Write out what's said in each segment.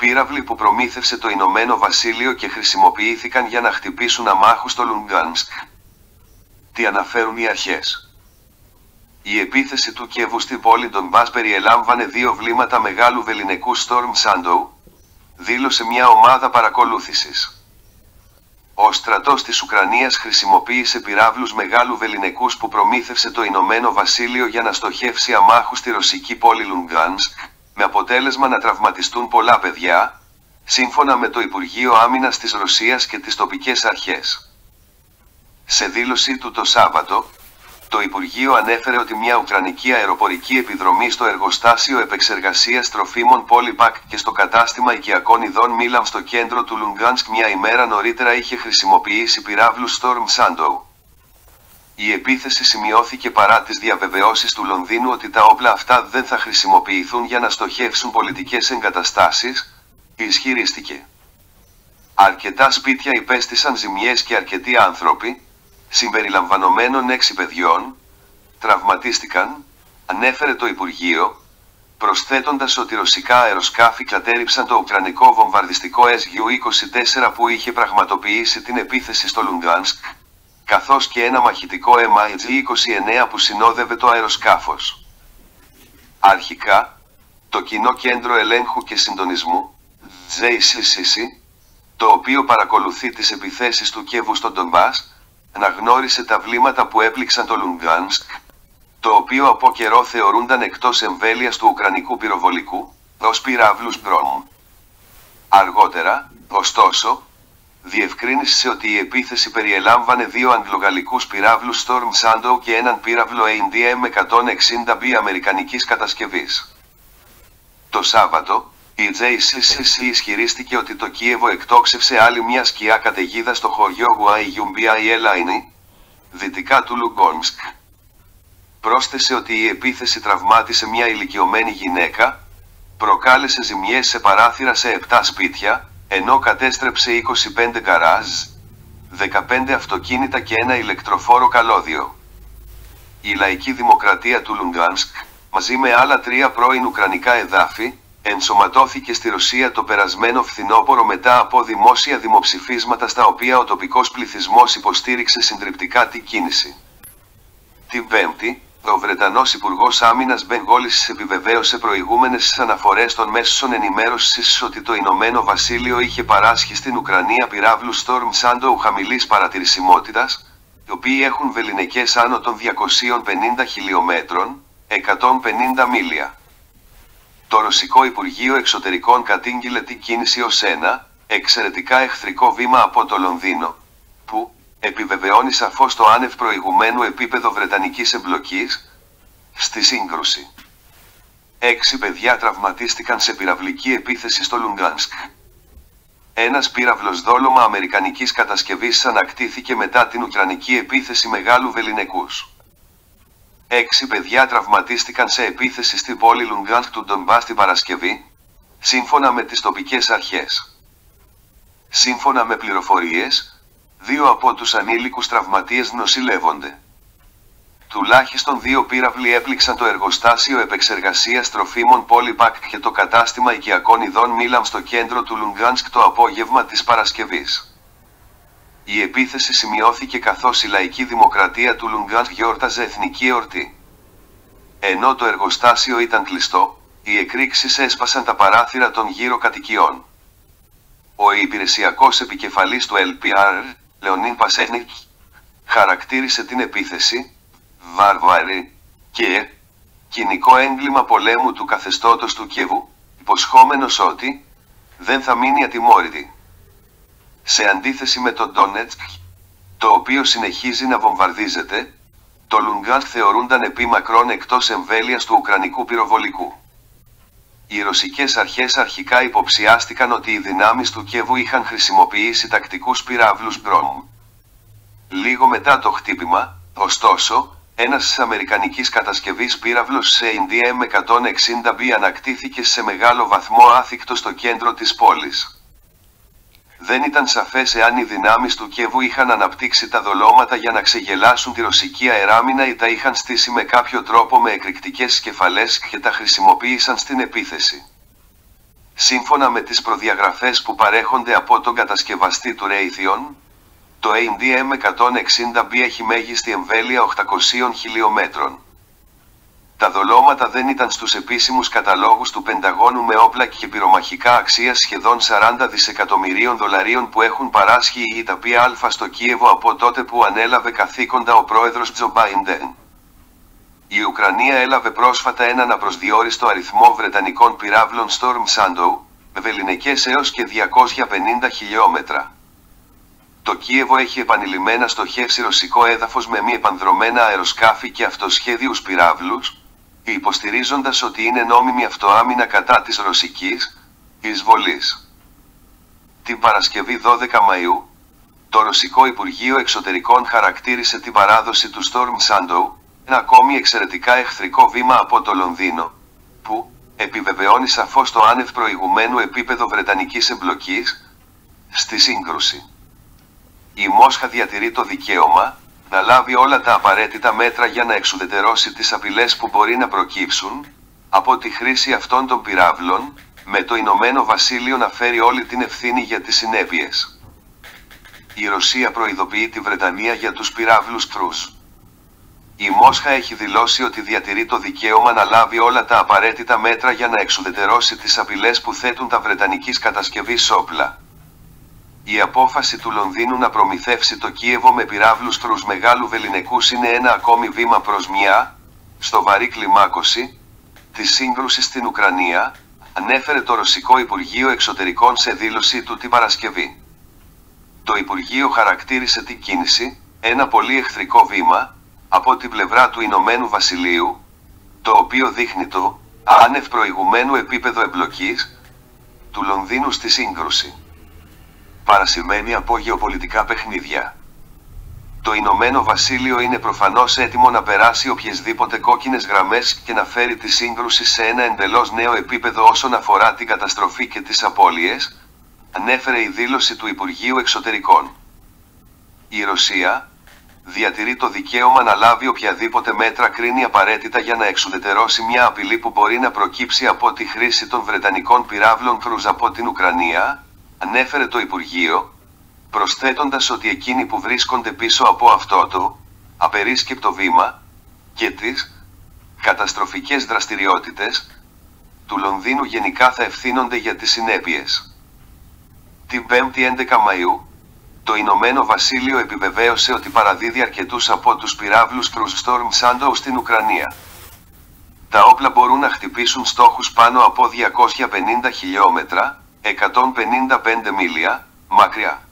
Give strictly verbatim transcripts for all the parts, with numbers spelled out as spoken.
πύραυλοι που προμήθευσε το Ηνωμένο Βασίλειο και χρησιμοποιήθηκαν για να χτυπήσουν αμάχους στο Λουγκάνσκ. Τι αναφέρουν οι αρχές? Η επίθεση του Κιέβου στην πόλη Ντονμπάς περιελάμβανε δύο βλήματα μεγάλου βεληνικού Storm Shadow, δήλωσε μια ομάδα παρακολούθησης. Ο στρατός της Ουκρανίας χρησιμοποίησε πυράβλους μεγάλου βεληνικούς που προμήθευσε το Ηνωμένο Βασίλειο για να στοχεύσει αμάχους στη ρωσική πόλη Λουγκάνσκ, με αποτέλεσμα να τραυματιστούν πολλά παιδιά, σύμφωνα με το Υπουργείο Άμυνας της Ρωσίας και τις τοπικές αρχές. Σε δήλωσή του το Σάββατο, το Υπουργείο ανέφερε ότι μια ουκρανική αεροπορική επιδρομή στο εργοστάσιο επεξεργασίας τροφίμων Πόλιπακ και στο κατάστημα οικιακών ειδών Μίλαμ στο κέντρο του Λουγκάνσκ μια ημέρα νωρίτερα είχε χρησιμοποιήσει πυράβλους Storm Shadow. Η επίθεση σημειώθηκε παρά τις διαβεβαιώσεις του Λονδίνου ότι τα όπλα αυτά δεν θα χρησιμοποιηθούν για να στοχεύσουν πολιτικές εγκαταστάσεις, ισχυρίστηκε. Αρκετά σπίτια υπέστησαν ζημιές και αρκετοί άνθρωποι, συμπεριλαμβανομένων έξι παιδιών, τραυματίστηκαν, ανέφερε το Υπουργείο, προσθέτοντας ότι ρωσικά αεροσκάφη κατέριψαν το ουκρανικό βομβαρδιστικό ες γιου είκοσι τέσσερα που είχε πραγματοποιήσει την επίθεση στο Λουγκάνσκ, καθώς και ένα μαχητικό εμ άι τζι είκοσι εννέα που συνόδευε το αεροσκάφος. Αρχικά, το Κοινό Κέντρο Ελέγχου και Συντονισμού, τζέι σι σι σι, το οποίο παρακολουθεί τις επιθέσεις του Κιέβου στον Ντονμπάς, αναγνώρισε τα βλήματα που έπληξαν το Λουγκάνσκ, το οποίο από καιρό θεωρούνταν εκτός εμβέλειας του ουκρανικού πυροβολικού, ως πυράβλους Μπρόμ. Αργότερα, ωστόσο, διευκρίνησε ότι η επίθεση περιελάμβανε δύο αγγλογαλλικούς πυράβλους Storm Shadow και έναν πύραυλο έι ντι εμ εκατόν εξήντα μπι αμερικανικής κατασκευής. Το Σάββατο, η τζέι σι σι σι ισχυρίστηκε ότι το Κίεβο εκτόξευσε άλλη μια σκιά καταιγίδα στο χωριό Γουαϊγιουμπιαϊελάινι, δυτικά του Λουγκάνσκ. Πρόσθεσε ότι η επίθεση τραυμάτισε μια ηλικιωμένη γυναίκα, προκάλεσε ζημιές σε παράθυρα σε επτά σπίτια, ενώ κατέστρεψε είκοσι πέντε γκαράζ, δεκαπέντε αυτοκίνητα και ένα ηλεκτροφόρο καλώδιο. Η Λαϊκή Δημοκρατία του Λουγκάνσκ, μαζί με άλλα τρία πρώην ουκρανικά εδάφη, ενσωματώθηκε στη Ρωσία το περασμένο φθινόπωρο μετά από δημόσια δημοψηφίσματα στα οποία ο τοπικός πληθυσμός υποστήριξε συντριπτικά την κίνηση. Την Πέμπτη, ο Βρετανός Υπουργός Άμυνας Μπεν Γόλις επιβεβαίωσε προηγούμενες αναφορές των μέσων ενημέρωσης ότι το Ηνωμένο Βασίλειο είχε παράσχει στην Ουκρανία πυράβλους Storm Shadow χαμηλής παρατηρησιμότητας, οι οποίοι έχουν βεληνικές άνω των διακοσίων πενήντα χιλιομέτρων, εκατόν πενήντα μίλια. Το Ρωσικό Υπουργείο Εξωτερικών κατήγγειλε την κίνηση ως ένα εξαιρετικά εχθρικό βήμα από το Λονδίνο, που επιβεβαιώνει σαφώς το άνευ προηγουμένου επίπεδο βρετανικής εμπλοκής στη σύγκρουση. Έξι παιδιά τραυματίστηκαν σε πυραυλική επίθεση στο Λουγκάνσκ. Ένας πύραυλος δόλωμα αμερικανικής κατασκευής ανακτήθηκε μετά την ουκρανική επίθεση μεγάλου βεληνικούς. Έξι παιδιά τραυματίστηκαν σε επίθεση στην πόλη Λουγκάνσκ του Ντονμπάς την Παρασκευή, σύμφωνα με τις τοπικές αρχές. Σύμφωνα με πληροφορίες, δύο από τους ανήλικους τραυματίες νοσηλεύονται. Τουλάχιστον δύο πύραυλοι έπληξαν το εργοστάσιο επεξεργασίας τροφίμων Πόλιπακ και το κατάστημα οικιακών ειδών Μίλαμ στο κέντρο του Λουγκάνσκ το απόγευμα της Παρασκευής. Η επίθεση σημειώθηκε καθώς η Λαϊκή Δημοκρατία του Λουγκάνσκ γιόρταζε εθνική εορτή. Ενώ το εργοστάσιο ήταν κλειστό, οι εκρήξεις έσπασαν τα παράθυρα των γύρω κατοικιών. Ο υπηρεσιακός επικεφαλής του ελ πι αρ, Λεωνίν Πασένικ, χαρακτήρισε την επίθεση «βάρβαρη» και «κοινικό έγκλημα πολέμου του καθεστώτος του Κιέβου», υποσχόμενος ότι «δεν θα μείνει ατιμόρυτη». Σε αντίθεση με το Ντόνετσκ, το οποίο συνεχίζει να βομβαρδίζεται, το Λουγκάνσκ θεωρούνταν επί μακρόν εκτός εμβέλειας του ουκρανικού πυροβολικού. Οι ρωσικές αρχές αρχικά υποψιάστηκαν ότι οι δυνάμεις του Κιέβου είχαν χρησιμοποιήσει τακτικούς πυράβλους Μπρόμ. Λίγο μετά το χτύπημα, ωστόσο, ένας αμερικανικής κατασκευής πύραυλος έι ντι εμ εκατόν εξήντα μπι ανακτήθηκε σε μεγάλο βαθμό άθικτο στο κέντρο της πόλης. Δεν ήταν σαφές εάν οι δυνάμεις του Κιέβου είχαν αναπτύξει τα δολώματα για να ξεγελάσουν τη ρωσική αεράμινα ή τα είχαν στήσει με κάποιο τρόπο με εκρηκτικές σκεφαλές και τα χρησιμοποίησαν στην επίθεση. Σύμφωνα με τις προδιαγραφές που παρέχονται από τον κατασκευαστή του Raytheon, το έι ντι εμ εκατόν εξήντα μπι έχει μέγιστη εμβέλεια οκτακόσια χιλιόμετρων. Τα δολώματα δεν ήταν στους επίσημους καταλόγους του Πενταγώνου με όπλα και πυρομαχικά αξίας σχεδόν σαράντα δισεκατομμυρίων δολαρίων που έχουν παράσχει η ΙΤΑΠ-Α στο Κίεβο από τότε που ανέλαβε καθήκοντα ο πρόεδρος Τζο Μπάιντεν. Η Ουκρανία έλαβε πρόσφατα έναν απροσδιόριστο αριθμό βρετανικών πυράβλων Storm Shadow, με βεληνικές έως και διακόσια πενήντα χιλιόμετρα. Το Κίεβο έχει επανειλημμένα στοχεύσει ρωσικό έδαφος με μη επανδρωμένα αεροσκάφη και αυτοσχέδιους πυράβλους, υποστηρίζοντας ότι είναι νόμιμη αυτοάμυνα κατά της ρωσικής εισβολής. Την Παρασκευή δώδεκα Μαΐου, το Ρωσικό Υπουργείο Εξωτερικών χαρακτήρισε την παράδοση του Storm Shadow ένα ακόμη εξαιρετικά εχθρικό βήμα από το Λονδίνο, που επιβεβαιώνει σαφώς το άνευ προηγουμένου επίπεδο βρετανικής εμπλοκής στη σύγκρουση. Η Μόσχα διατηρεί το δικαίωμα να λάβει όλα τα απαραίτητα μέτρα για να εξουδετερώσει τις απειλές που μπορεί να προκύψουν από τη χρήση αυτών των πυράβλων, με το Ηνωμένο Βασίλειο να φέρει όλη την ευθύνη για τις συνέπειες. Η Ρωσία προειδοποιεί τη Βρετανία για τους πυράβλους Κρούζ. Η Μόσχα έχει δηλώσει ότι διατηρεί το δικαίωμα να λάβει όλα τα απαραίτητα μέτρα για να εξουδετερώσει τις απειλές που θέτουν τα βρετανικής κατασκευής όπλα. Η απόφαση του Λονδίνου να προμηθεύσει το Κίεβο με πυράβλους Κρούζ μεγάλου βεληνικούς είναι ένα ακόμη βήμα προς μια στοβαρή κλιμάκωση της σύγκρουσης στην Ουκρανία, ανέφερε το Ρωσικό Υπουργείο Εξωτερικών σε δήλωσή του την Παρασκευή. Το Υπουργείο χαρακτήρισε την κίνηση ένα πολύ εχθρικό βήμα από την πλευρά του Ηνωμένου Βασιλείου, το οποίο δείχνει το άνευ προηγουμένου επίπεδο εμπλοκής του Λονδίνου στη σύγκρουση. Παρασημένει από γεωπολιτικά παιχνίδια. Το Ηνωμένο Βασίλειο είναι προφανώς έτοιμο να περάσει οποιασδήποτε κόκκινες γραμμές και να φέρει τη σύγκρουση σε ένα εντελώς νέο επίπεδο όσον αφορά την καταστροφή και τις απώλειες, ανέφερε η δήλωση του Υπουργείου Εξωτερικών. Η Ρωσία διατηρεί το δικαίωμα να λάβει οποιαδήποτε μέτρα κρίνει απαραίτητα για να εξουδετερώσει μια απειλή που μπορεί να προκύψει από τη χρήση των βρετανικών πυράβλων Κρούζ από την Ουκρανία, ανέφερε το Υπουργείο, προσθέτοντας ότι εκείνοι που βρίσκονται πίσω από αυτό το απερίσκεπτο βήμα και τις καταστροφικές δραστηριότητες του Λονδίνου γενικά θα ευθύνονται για τις συνέπειες. Την πέμπτη έντεκα Μαΐου, το Ηνωμένο Βασίλειο επιβεβαίωσε ότι παραδίδει αρκετούς από τους πυράβλους Κρούζ Storm Shadow στην Ουκρανία. Τα όπλα μπορούν να χτυπήσουν στόχους πάνω από διακόσια πενήντα χιλιόμετρα, εκατόν πενήντα πέντε μίλια, μακριά.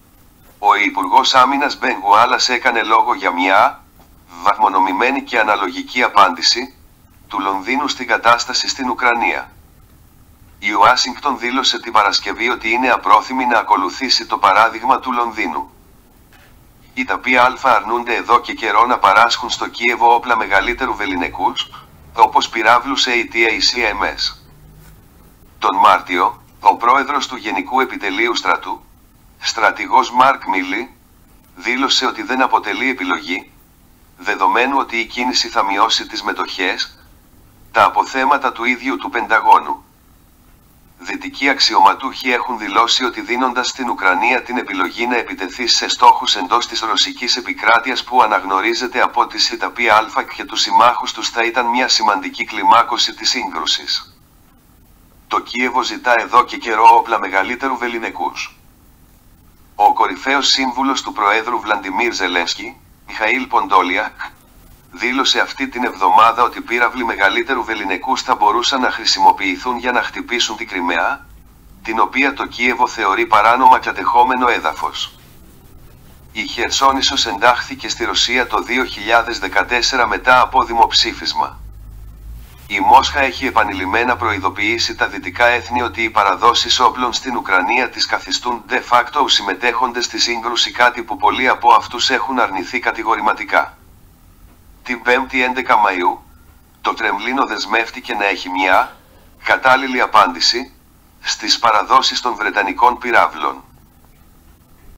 Ο Υπουργός Άμυνας Μπεν Γουάλας έκανε λόγο για μια βαθμονομημένη και αναλογική απάντηση του Λονδίνου στην κατάσταση στην Ουκρανία. Η Ουάσιγκτον δήλωσε την Παρασκευή ότι είναι απρόθυμη να ακολουθήσει το παράδειγμα του Λονδίνου. Οι ΙΤΑΠ-Α αρνούνται εδώ και καιρό να παράσχουν στο Κίεβο όπλα μεγαλύτερου βεληνικούς, όπως πυράβλους έι τι έι σι εμ ες. Τον Μάρτιο, ο πρόεδρος του Γενικού Επιτελείου Στρατού, στρατηγός Μάρκ Μίλι, δήλωσε ότι δεν αποτελεί επιλογή, δεδομένου ότι η κίνηση θα μειώσει τις μετοχές, τα αποθέματα του ίδιου του Πενταγώνου. Δυτικοί αξιωματούχοι έχουν δηλώσει ότι δίνοντας στην Ουκρανία την επιλογή να επιτεθεί σε στόχους εντός της ρωσικής επικράτειας που αναγνωρίζεται από τις ΙΤΑΠ-Α και τους συμμάχους τους θα ήταν μια σημαντική κλιμάκωση της σύγκρουσης. Το Κίεβο ζητά εδώ και καιρό όπλα μεγαλύτερου βεληνικούς. Ο κορυφαίος σύμβουλος του Προέδρου Βλαντιμίρ Ζελένσκι, Μιχαήλ Ποντόλιακ, δήλωσε αυτή την εβδομάδα ότι πύραυλοι μεγαλύτερου βεληνικούς θα μπορούσαν να χρησιμοποιηθούν για να χτυπήσουν την Κριμαία, την οποία το Κίεβο θεωρεί παράνομα κατεχόμενο έδαφος. Η Χερσόνησος εντάχθηκε στη Ρωσία το δύο χιλιάδες δεκατέσσερα μετά από δημοψήφισμα. Η Μόσχα έχει επανειλημμένα προειδοποιήσει τα δυτικά έθνη ότι οι παραδόσεις όπλων στην Ουκρανία τις καθιστούν de facto συμμετέχοντες στη σύγκρουση, κάτι που πολλοί από αυτούς έχουν αρνηθεί κατηγορηματικά. Την πέμπτη έντεκα Μαΐου, το Κρεμλίνο δεσμεύτηκε να έχει μια κατάλληλη απάντηση στις παραδόσεις των βρετανικών πυράβλων.